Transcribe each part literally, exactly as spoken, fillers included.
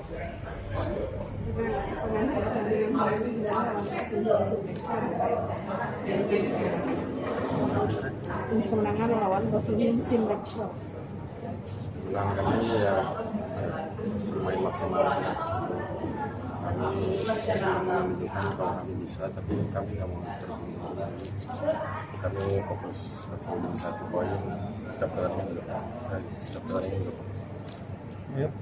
Kunci kemenangan lawan Bosnian Sinbekshov. Menang kami ya bermain maksimal. Kami menunjukkan kalau kami bisa, tapi kami nggak mau terburu-buru. Kami fokus satu satu poin setiap pertandingan juga. Setiap pertandingan juga. Yep.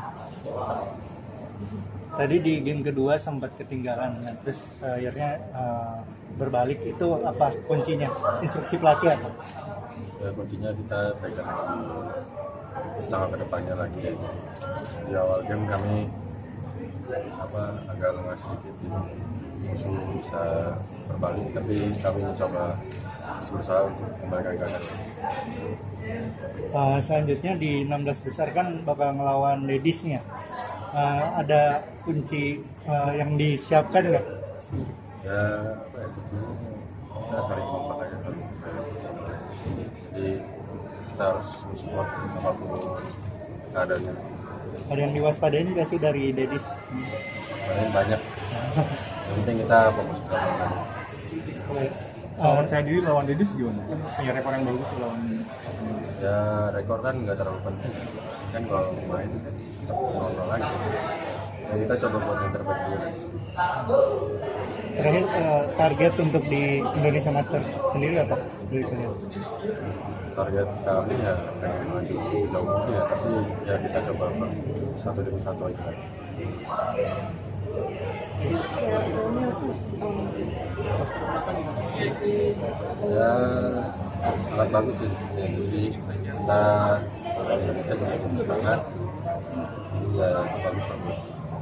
Tadi di game kedua sempat ketinggalan, nah, terus uh, akhirnya uh, berbalik. Itu apa kuncinya? Instruksi pelatih apa? Ya, kuncinya kita pegang di setengah kedepannya lagi ya. Di awal game kami apa agak lengah sedikit, musuh bisa berbalik, tapi kami mencoba berusaha untuk kembalikan keadaan. Uh, selanjutnya di enam belas besar kan bakal ngelawan Dedis nih ya. Uh, ada kunci uh, yang disiapkan nggak? Ya, apa ya, kuncinya kita saling kompak aja, saling jadi kita harus support apapun keadaannya. Ada yang diwaspadain nggak sih dari Dedis? Sebenarnya banyak. Yang penting kita fokus ke lawan. Lawan saya diri lawan Dedis gimana? Kan punya rekor yang bagus lawan Arsenal. Ya, rekor kan nggak terlalu penting. Kan kalau main tetap nol-nol lagi. Ya, kita coba buat yang terbaik dulu. Terakhir uh, target untuk di Indonesia Master sendiri apa? Dari kalian? Target kami ya pengen maju sejauh mungkin ya, tapi ya kita coba satu demi satu aja. Ya, sangat bagus sih di sini. Jadi kita orang Indonesia bisa jadi semangat. Ya, bagus banget.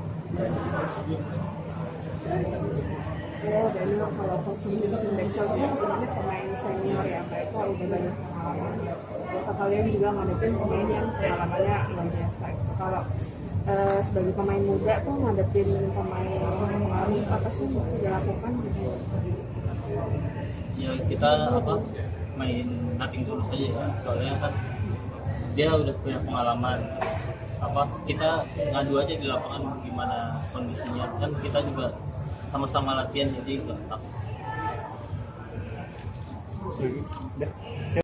Ya, dan kalau Bosnian Sinbekshov ini pemain senior ya, mereka udah banyak pengalaman. Terus kalian juga ngadepin pemain yang pengalamannya luar biasa. Kalau uh, sebagai pemain muda tuh ngadepin pemain pengalaman apa sih yang mesti dilakukan gitu? Ya kita apa main nothing tulus aja ya, soalnya kan dia udah punya pengalaman. Apa kita ngadu aja di lapangan gimana kondisinya, kan kita juga sama-sama latihan jadi nggak takut.